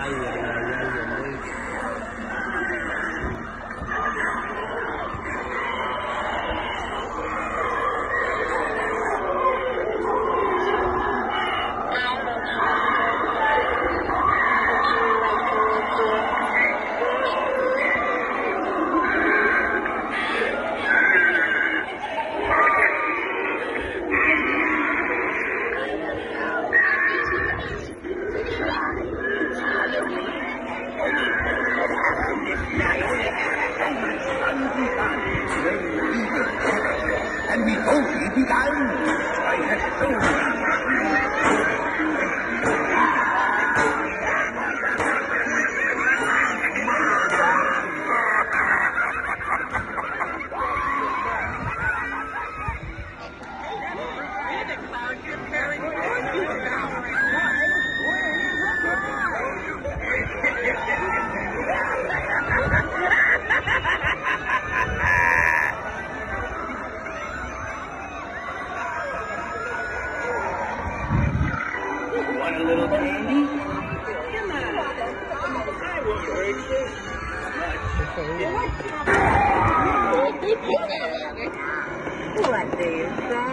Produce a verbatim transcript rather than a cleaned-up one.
Ay, ay, ay, ay, hombre. And we only began. I had told you. Want a little candy? Come on. I won't hurt you. What do you say?